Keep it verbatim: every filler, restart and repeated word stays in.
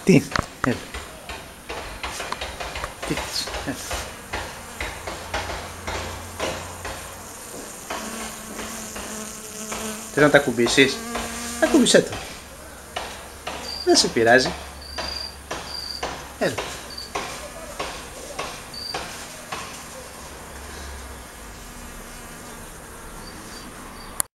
Τι. Έλα. Τι. Έλα. Θες να τα κουμπίσεις? Ακουμπήσέ το. Δεν σε πειράζει. Έλα.